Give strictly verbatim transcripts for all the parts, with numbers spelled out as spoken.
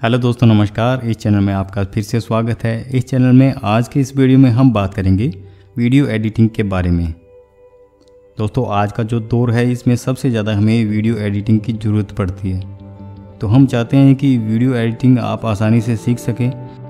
Hello दोस्तों, नमस्कार। इस चैनल में आपका फिर से स्वागत है। इस चैनल में आज की इस वीडियो में हम बात करेंगे वीडियो एडिटिंग के बारे में। दोस्तों, आज का जो दौर है इसमें सबसे ज़्यादा हमें वीडियो एडिटिंग की ज़रूरत पड़ती है। तो हम चाहते हैं कि वीडियो एडिटिंग आप आसानी से सीख सकें।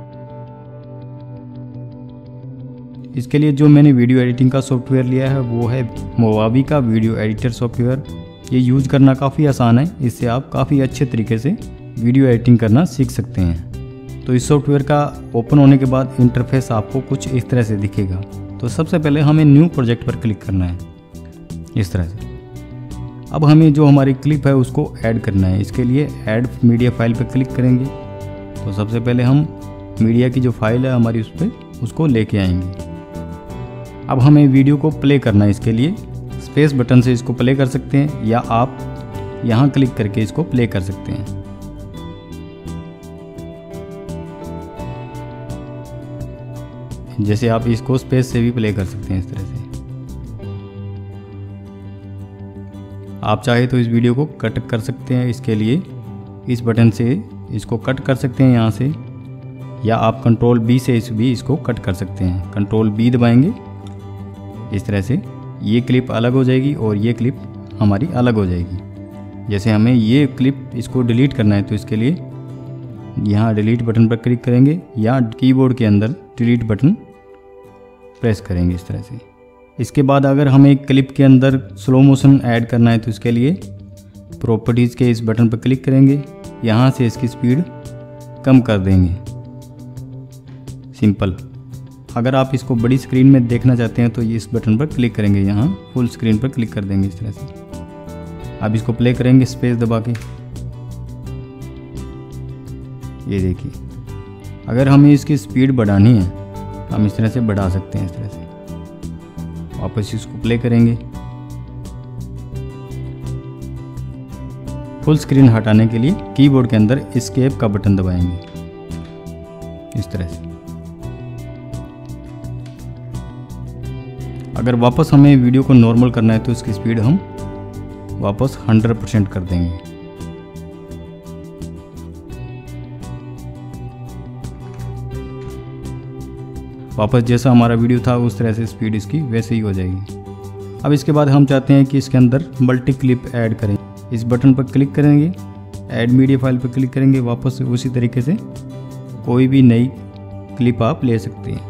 इसके लिए जो मैंने वीडियो एडिटिंग का सॉफ्टवेयर लिया है वो है मोवावी का वीडियो एडिटर सॉफ्टवेयर। ये यूज़ करना काफ़ी आसान है। इससे आप काफ़ी अच्छे तरीके से वीडियो एडिटिंग करना सीख सकते हैं। तो इस सॉफ्टवेयर का ओपन होने के बाद इंटरफेस आपको कुछ इस तरह से दिखेगा। तो सबसे पहले हमें न्यू प्रोजेक्ट पर क्लिक करना है, इस तरह से। अब हमें जो हमारी क्लिप है उसको ऐड करना है। इसके लिए ऐड मीडिया फाइल पर क्लिक करेंगे। तो सबसे पहले हम मीडिया की जो फाइल है हमारी उस पर उसको लेके आएंगे। अब हमें वीडियो को प्ले करना है। इसके लिए स्पेस बटन से इसको प्ले कर सकते हैं या आप यहाँ क्लिक करके इसको प्ले कर सकते हैं। जैसे आप इसको स्पेस से भी प्ले कर सकते हैं, इस तरह से। आप चाहे तो इस वीडियो को कट कर सकते हैं। इसके लिए इस बटन से इसको कट कर सकते हैं यहाँ से, या आप कंट्रोल बी से इस भी इसको कट कर सकते हैं। कंट्रोल बी दबाएंगे, इस तरह से ये क्लिप अलग हो जाएगी और ये क्लिप हमारी अलग हो जाएगी। जैसे हमें ये क्लिप इसको डिलीट करना है तो इसके लिए यहाँ डिलीट बटन पर क्लिक करेंगे या कीबोर्ड के अंदर डिलीट बटन प्रेस करेंगे, इस तरह से। इसके बाद अगर हमें क्लिप के अंदर स्लो मोशन ऐड करना है तो इसके लिए प्रॉपर्टीज़ के इस बटन पर क्लिक करेंगे। यहाँ से इसकी स्पीड कम कर देंगे, सिंपल। अगर आप इसको बड़ी स्क्रीन में देखना चाहते हैं तो ये इस बटन पर क्लिक करेंगे, यहाँ फुल स्क्रीन पर क्लिक कर देंगे, इस तरह से। अब इसको प्ले करेंगे स्पेस दबा के। ये देखिए, अगर हमें इसकी स्पीड बढ़ानी है हम इस तरह से बढ़ा सकते हैं, इस तरह से। वापस इसको प्ले करेंगे। फुल स्क्रीन हटाने के लिए कीबोर्ड के अंदर एस्केप का बटन दबाएंगे, इस तरह से। अगर वापस हमें वीडियो को नॉर्मल करना है तो इसकी स्पीड हम वापस हंड्रेड परसेंट कर देंगे। वापस जैसा हमारा वीडियो था उस तरह से स्पीड इसकी वैसे ही हो जाएगी। अब इसके बाद हम चाहते हैं कि इसके अंदर मल्टी क्लिप ऐड करें। इस बटन पर क्लिक करेंगे, ऐड मीडिया फाइल पर क्लिक करेंगे। वापस उसी तरीके से कोई भी नई क्लिप आप ले सकते हैं,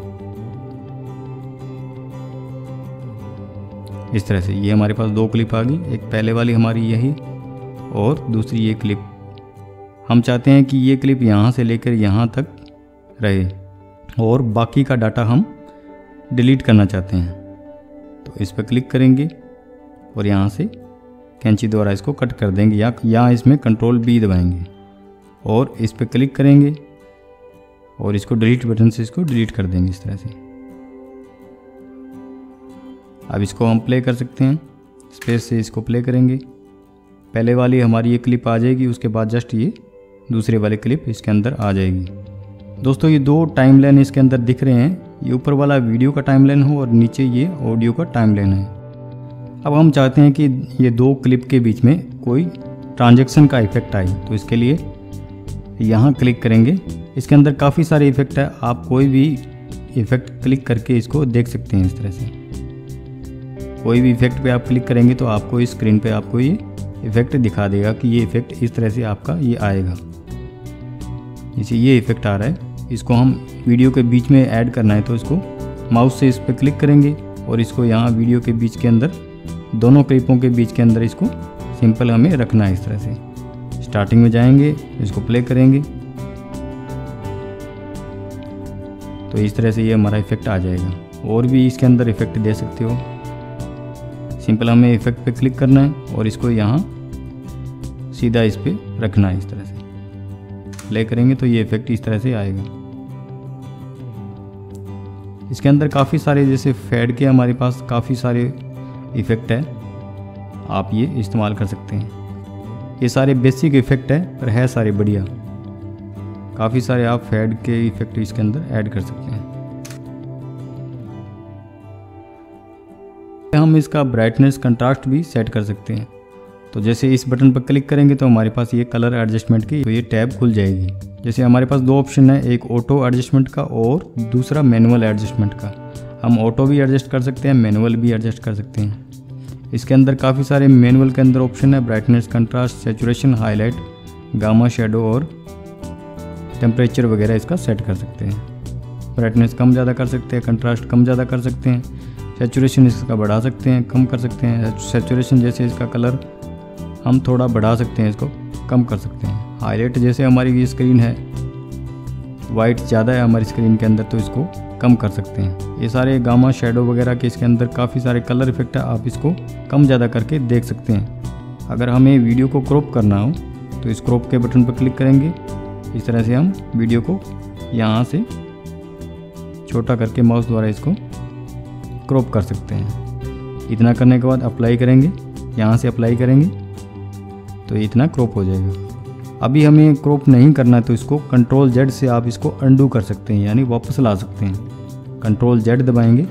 इस तरह से। ये हमारे पास दो क्लिप आ गई, एक पहले वाली हमारी यही और दूसरी ये क्लिप। हम चाहते हैं कि ये क्लिप यहाँ से लेकर यहाँ तक रहे और बाकी का डाटा हम डिलीट करना चाहते हैं। तो इस पर क्लिक करेंगे और यहाँ से कैंची द्वारा इसको कट कर देंगे, या या इसमें कंट्रोल बी दबाएंगे और इस पर क्लिक करेंगे और इसको डिलीट बटन से इसको डिलीट कर देंगे, इस तरह से। अब इसको हम प्ले कर सकते हैं। स्पेस से इसको प्ले करेंगे। पहले वाली हमारी ये क्लिप आ जाएगी, उसके बाद जस्ट ये दूसरे वाली क्लिप इसके अंदर आ जाएगी। दोस्तों, ये दो टाइमलाइन इसके अंदर दिख रहे हैं। ये ऊपर वाला वीडियो का टाइमलाइन हो और नीचे ये ऑडियो का टाइमलाइन है। अब हम चाहते हैं कि ये दो क्लिप के बीच में कोई ट्रांजैक्शन का इफेक्ट आए। तो इसके लिए यहाँ क्लिक करेंगे। इसके अंदर काफ़ी सारे इफेक्ट है। आप कोई भी इफेक्ट क्लिक करके इसको देख सकते हैं, इस तरह से। कोई भी इफेक्ट पे आप क्लिक करेंगे तो आपको इस स्क्रीन पे आपको ये इफेक्ट दिखा देगा कि ये इफेक्ट इस तरह से आपका ये आएगा। जैसे ये इफेक्ट आ रहा है, इसको हम वीडियो के बीच में ऐड करना है तो इसको माउस से इस पर क्लिक करेंगे और इसको यहाँ वीडियो के बीच के अंदर, दोनों क्लिपों के बीच के अंदर इसको सिंपल हमें रखना है, इस तरह से। स्टार्टिंग में जाएंगे, इसको प्ले करेंगे तो इस तरह से ये हमारा इफेक्ट आ जाएगा। और भी इसके अंदर इफेक्ट दे सकते हो। सिंपल हमें इफेक्ट पे क्लिक करना है और इसको यहाँ सीधा इस पे रखना है, इस तरह से। प्ले करेंगे तो ये इफेक्ट इस तरह से आएगा। इसके अंदर काफ़ी सारे, जैसे फेड के हमारे पास काफ़ी सारे इफेक्ट है, आप ये इस्तेमाल कर सकते हैं। ये सारे बेसिक इफेक्ट है पर है सारे बढ़िया। काफ़ी सारे आप फेड के इफेक्ट इसके अंदर ऐड कर सकते हैं। हम इसका ब्राइटनेस कंट्रास्ट भी सेट कर सकते हैं। तो जैसे इस बटन पर क्लिक करेंगे तो हमारे पास ये कलर एडजस्टमेंट की तो ये टैब खुल जाएगी। जैसे हमारे पास दो ऑप्शन है, एक ऑटो एडजस्टमेंट का और दूसरा मैनुअल एडजस्टमेंट का। हम ऑटो भी एडजस्ट कर सकते हैं, मैनुअल भी एडजस्ट कर सकते हैं। इसके अंदर काफ़ी सारे मैनुअल के अंदर ऑप्शन है, brightness, contrast, saturation, highlight, gamma, shadow और टेम्परेचर वगैरह इसका सेट कर सकते हैं। ब्राइटनेस कम ज़्यादा कर सकते हैं, कंट्रास्ट कम ज़्यादा कर सकते हैं, सैचुरेशन इसका बढ़ा सकते हैं, कम कर सकते हैं। सैचुरेशन जैसे इसका कलर हम थोड़ा बढ़ा सकते हैं, इसको कम कर सकते हैं। हाईलाइट जैसे हमारी ये स्क्रीन है, वाइट ज़्यादा है हमारी स्क्रीन के अंदर, तो इसको कम कर सकते हैं। ये सारे गामा, शेडो वगैरह के इसके अंदर काफ़ी सारे कलर इफेक्ट है, आप इसको कम ज़्यादा करके देख सकते हैं। अगर हमें वीडियो को क्रॉप करना हो तो इस क्रॉप के बटन पर क्लिक करेंगे। इस तरह से हम वीडियो को यहाँ से छोटा करके माउस द्वारा इसको क्रॉप कर सकते हैं। इतना करने के बाद अप्लाई करेंगे, यहाँ से अप्लाई करेंगे तो इतना क्रॉप हो जाएगा। अभी हमें क्रॉप नहीं करना है तो इसको कंट्रोल जेड से आप इसको अंडू कर सकते हैं, यानी वापस ला सकते हैं। कंट्रोल जेड दबाएंगे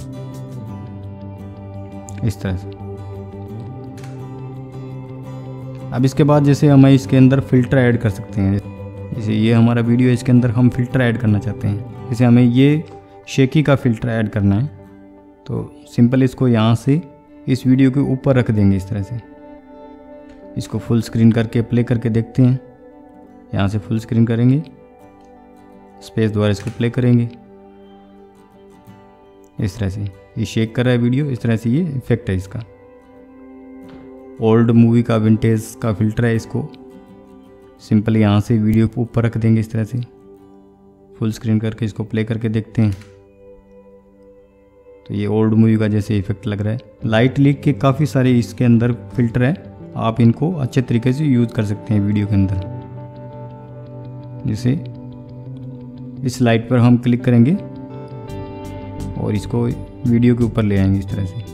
इस तरह से। अब इसके बाद जैसे हम इसके अंदर फ़िल्टर ऐड कर सकते हैं। जैसे ये हमारा वीडियो है, इसके अंदर हम फ़िल्टर ऐड करना चाहते हैं। जैसे हमें ये शेकी का फ़िल्टर ऐड करना है तो सिंपल इसको यहाँ से इस वीडियो के ऊपर रख देंगे इस तरह से। इसको फुल स्क्रीन करके प्ले करके देखते हैं। यहाँ से फुल स्क्रीन करेंगे, स्पेस द्वारा इसको प्ले करेंगे इस तरह से। ये शेक कर रहा है वीडियो, इस तरह से ये इफेक्ट है इसका। ओल्ड मूवी का विंटेज का फ़िल्टर है, इसको सिंपल यहाँ से वीडियो को ऊपर रख देंगे इस तरह से। फुल स्क्रीन करके इसको प्ले करके देखते हैं तो ये ओल्ड मूवी का जैसे इफेक्ट लग रहा है। लाइट लीक के काफ़ी सारे इसके अंदर फ़िल्टर है, आप इनको अच्छे तरीके से यूज़ कर सकते हैं वीडियो के अंदर। जैसे इस लाइट पर हम क्लिक करेंगे और इसको वीडियो के ऊपर ले आएंगे इस तरह से,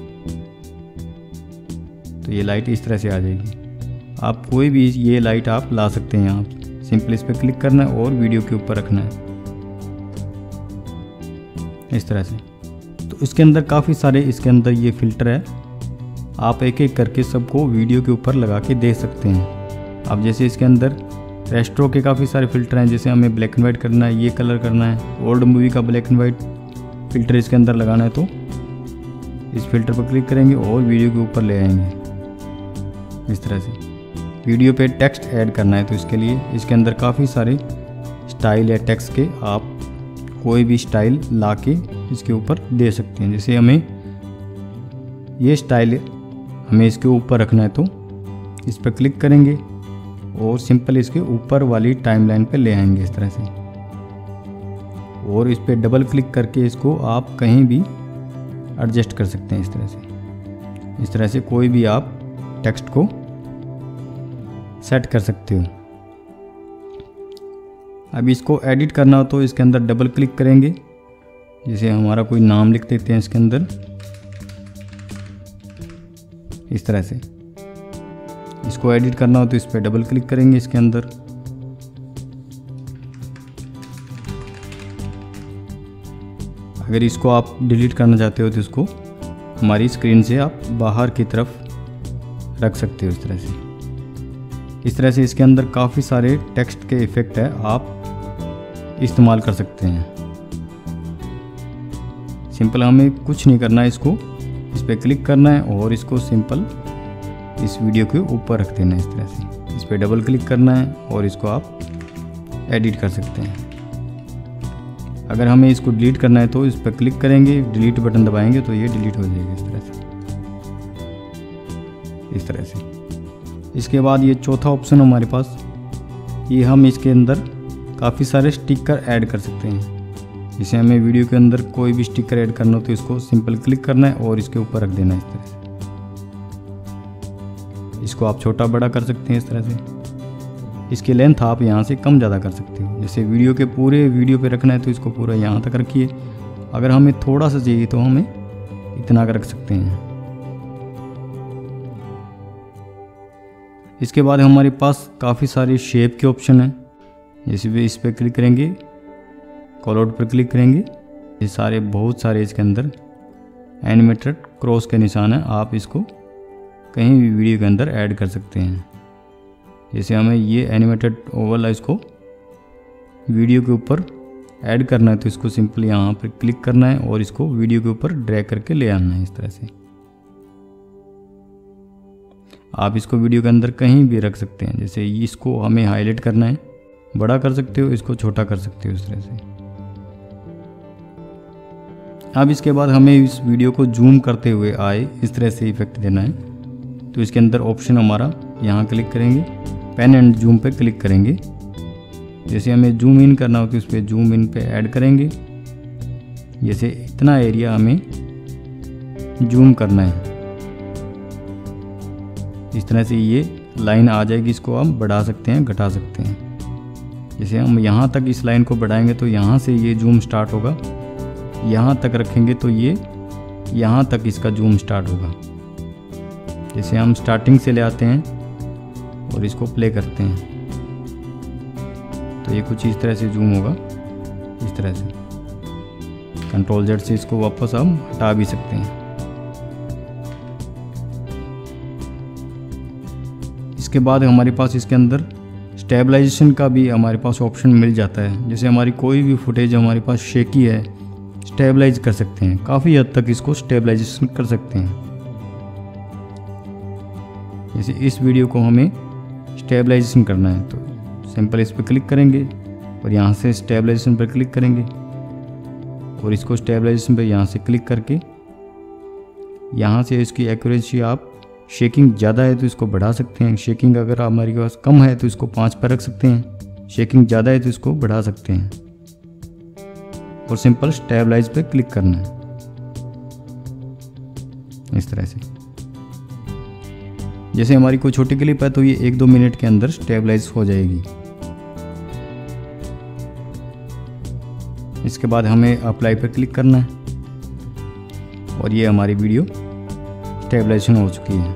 तो ये लाइट इस तरह से आ जाएगी। आप कोई भी ये लाइट आप ला सकते हैं। यहाँ सिंपल इस पर क्लिक करना है और वीडियो के ऊपर रखना है इस तरह से। तो इसके अंदर काफ़ी सारे इसके अंदर ये फ़िल्टर है, आप एक एक करके सबको वीडियो के ऊपर लगा के दे सकते हैं। अब जैसे इसके अंदर रेस्ट्रो के काफ़ी सारे फ़िल्टर हैं। जैसे हमें ब्लैक एंड वाइट करना है, ये कलर करना है, ओल्ड मूवी का ब्लैक एंड वाइट फ़िल्टर इसके अंदर लगाना है तो इस फिल्टर पर क्लिक करेंगे और वीडियो के ऊपर ले आएंगे इस तरह से। वीडियो पे टेक्स्ट ऐड करना है तो इसके लिए इसके अंदर काफ़ी सारे स्टाइल या टेक्स्ट के आप कोई भी स्टाइल ला के इसके ऊपर दे सकते हैं। जैसे हमें ये स्टाइल हमें इसके ऊपर रखना है तो इस पर क्लिक करेंगे और सिंपल इसके ऊपर वाली टाइमलाइन पे ले आएंगे इस तरह से, और इस पर डबल क्लिक करके इसको आप कहीं भी एडजस्ट कर सकते हैं इस तरह से। इस तरह से कोई भी आप टेक्स्ट को सेट कर सकते हो। अब इसको एडिट करना हो तो इसके अंदर डबल क्लिक करेंगे। जैसे हमारा कोई नाम लिख देते हैं इसके अंदर इस तरह से। इसको एडिट करना हो तो इस पर डबल क्लिक करेंगे इसके अंदर। अगर इसको आप डिलीट करना चाहते हो तो इसको हमारी स्क्रीन से आप बाहर की तरफ रख सकते हो इस तरह से। इस तरह से इसके अंदर काफ़ी सारे टेक्स्ट के इफ़ेक्ट है, आप इस्तेमाल कर सकते हैं। सिंपल हमें कुछ नहीं करना है, इसको इस पर क्लिक करना है और इसको सिंपल इस वीडियो के ऊपर रख देना है इस तरह से। इस पर डबल क्लिक करना है और इसको आप एडिट कर सकते हैं। अगर हमें इसको डिलीट करना है तो इस पर क्लिक करेंगे, डिलीट बटन दबाएंगे तो ये डिलीट हो जाएगा इस तरह से इस तरह से। इसके बाद ये चौथा ऑप्शन हमारे पास, ये हम इसके अंदर काफ़ी सारे स्टिकर ऐड कर सकते हैं। जैसे हमें वीडियो के अंदर कोई भी स्टिकर ऐड करना हो तो इसको सिंपल क्लिक करना है और इसके ऊपर रख देना है इस तरह से। इसको आप छोटा बड़ा कर सकते हैं इस तरह से। इसकी लेंथ आप यहाँ से कम ज़्यादा कर सकते हो। जैसे वीडियो के पूरे वीडियो पे रखना है तो इसको पूरा यहाँ तक रखिए। अगर हमें थोड़ा सा चाहिए तो हमें इतना कर रख सकते हैं। इसके बाद हमारे पास काफ़ी सारे शेप के ऑप्शन हैं। जैसे भी इस पर क्लिक करेंगे, कॉल आउट पर क्लिक करेंगे, ये सारे बहुत सारे इसके अंदर एनिमेटेड क्रॉस के निशान है, आप इसको कहीं भी वीडियो के अंदर ऐड कर सकते हैं। जैसे हमें ये एनिमेटेड ओवल है, इसको वीडियो के ऊपर ऐड करना है तो इसको सिंपली यहाँ पर क्लिक करना है और इसको वीडियो के ऊपर ड्रैग करके ले आना है। इस तरह से आप इसको वीडियो के अंदर कहीं भी रख सकते हैं। जैसे इसको हमें हाईलाइट करना है, बड़ा कर सकते हो, इसको छोटा कर सकते हो इस तरह से। अब इसके बाद हमें इस वीडियो को जूम करते हुए आए इस तरह से इफेक्ट देना है। तो इसके अंदर ऑप्शन हमारा यहाँ क्लिक करेंगे, पेन एंड जूम पे क्लिक करेंगे। जैसे हमें जूम इन करना हो तो उस पर जूम इन पे ऐड करेंगे। जैसे इतना एरिया हमें जूम करना है, इस तरह से ये लाइन आ जाएगी। इसको हम बढ़ा सकते हैं, घटा सकते हैं। जैसे हम यहाँ तक इस लाइन को बढ़ाएंगे तो यहाँ से ये जूम स्टार्ट होगा, यहाँ तक रखेंगे तो ये यहाँ तक इसका जूम स्टार्ट होगा। जैसे हम स्टार्टिंग से ले आते हैं और इसको प्ले करते हैं तो ये कुछ इस तरह से जूम होगा, इस तरह से। कंट्रोल जेड से इसको वापस हम हटा भी सकते हैं। इसके बाद हमारे पास इसके अंदर स्टेबलाइजेशन का भी हमारे पास ऑप्शन मिल जाता है। जैसे हमारी कोई भी फुटेज हमारे पास शेकी है, स्टेबलाइज कर सकते हैं, काफ़ी हद तक इसको स्टेबलाइजेशन कर सकते हैं। जैसे इस वीडियो को हमें स्टेबलाइजेशन करना है तो सिंपल इस पर क्लिक करेंगे और यहाँ से स्टेबलाइजेशन पर क्लिक करेंगे और इसको स्टेबलाइजेशन पर यहाँ से क्लिक करके यहाँ से इसकी एक्यूरेसी, आप शेकिंग ज़्यादा है तो इसको बढ़ा सकते हैं, शेकिंग अगर हमारे पास कम है तो इसको पाँच पर रख सकते हैं, शेकिंग ज़्यादा है तो इसको बढ़ा सकते हैं और सिंपल स्टेबलाइज पे क्लिक करना है इस तरह से। जैसे हमारी कोई छोटी क्लिप है तो ये एक दो मिनट के अंदर स्टेबलाइज हो जाएगी। इसके बाद हमें अप्लाई पर क्लिक करना है और ये हमारी वीडियो स्टेबलाइजेशन हो चुकी है।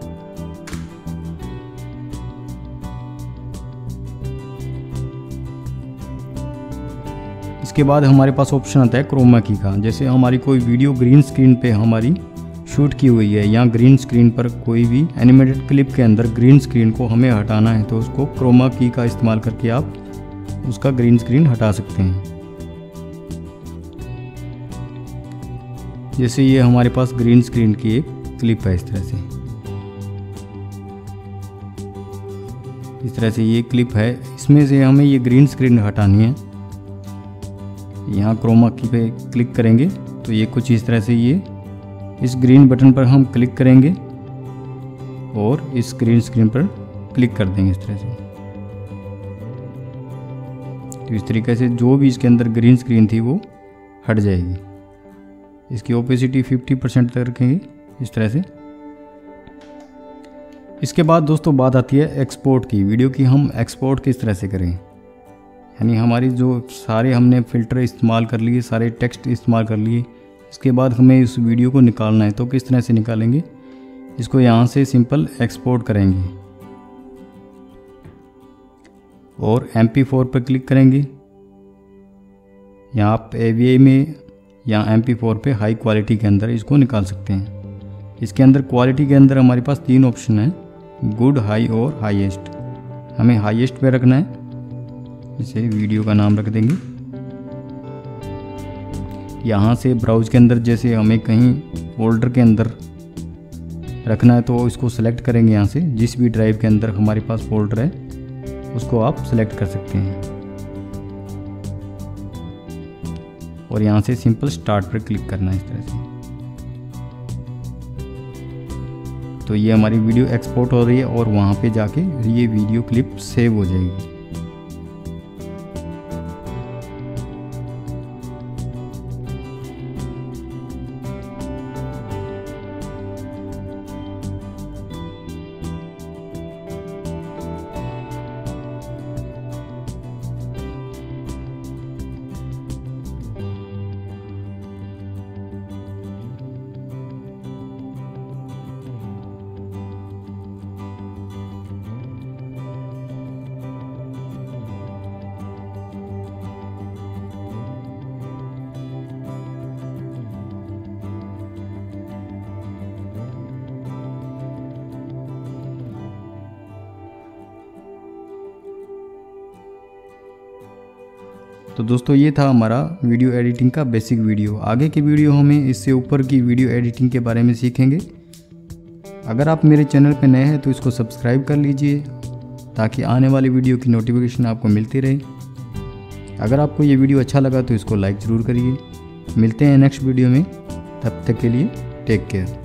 इसके बाद हमारे पास ऑप्शन आता है क्रोमा की का। जैसे हमारी कोई वीडियो ग्रीन स्क्रीन पे हमारी शूट की हुई है या ग्रीन स्क्रीन पर कोई भी एनिमेटेड क्लिप के अंदर ग्रीन स्क्रीन को हमें हटाना है तो उसको क्रोमा की का इस्तेमाल करके आप उसका ग्रीन स्क्रीन हटा सकते हैं। जैसे ये हमारे पास ग्रीन स्क्रीन की एक क्लिप है इस तरह से, इस तरह से ये क्लिप है। इसमें से हमें ये ग्रीन स्क्रीन हटानी है। यहाँ क्रोमा की पे क्लिक करेंगे तो ये कुछ इस तरह से, ये इस ग्रीन बटन पर हम क्लिक करेंगे और इस ग्रीन स्क्रीन पर क्लिक कर देंगे इस तरह से। तो इस तरीके से जो भी इसके अंदर ग्रीन स्क्रीन थी वो हट जाएगी। इसकी ओपेसिटी फिफ्टी परसेंट तक रखेंगे इस तरह से। इसके बाद दोस्तों बात आती है एक्सपोर्ट की। वीडियो की हम एक्सपोर्ट किस तरह से करें, यानी हमारी जो सारे हमने फ़िल्टर इस्तेमाल कर लिए, सारे टेक्स्ट इस्तेमाल कर लिए, इसके बाद हमें इस वीडियो को निकालना है तो किस तरह से निकालेंगे। इसको यहाँ से सिंपल एक्सपोर्ट करेंगे और एम पी फोर पर क्लिक करेंगे। यहाँ आप ए वी आई में या एम पी फोर पे हाई क्वालिटी के अंदर इसको निकाल सकते हैं। इसके अंदर क्वालिटी के अंदर हमारे पास तीन ऑप्शन हैं, गुड, हाई और हाईएस्ट। हमें हाईएस्ट पे रखना है। इसे वीडियो का नाम रख देंगे। यहाँ से ब्राउज के अंदर जैसे हमें कहीं फोल्डर के अंदर रखना है तो इसको सेलेक्ट करेंगे। यहाँ से जिस भी ड्राइव के अंदर हमारे पास फोल्डर है उसको आप सेलेक्ट कर सकते हैं और यहाँ से सिंपल स्टार्ट पर क्लिक करना है इस तरह से। तो ये हमारी वीडियो एक्सपोर्ट हो रही है और वहाँ पे जाके ये वीडियो क्लिप सेव हो जाएगी। तो दोस्तों ये था हमारा वीडियो एडिटिंग का बेसिक वीडियो। आगे के वीडियो हमें इससे ऊपर की वीडियो एडिटिंग के बारे में सीखेंगे। अगर आप मेरे चैनल पर नए हैं तो इसको सब्सक्राइब कर लीजिए ताकि आने वाली वीडियो की नोटिफिकेशन आपको मिलती रहे। अगर आपको ये वीडियो अच्छा लगा तो इसको लाइक ज़रूर करिए। मिलते हैं नेक्स्ट वीडियो में, तब तक के लिए टेक केयर।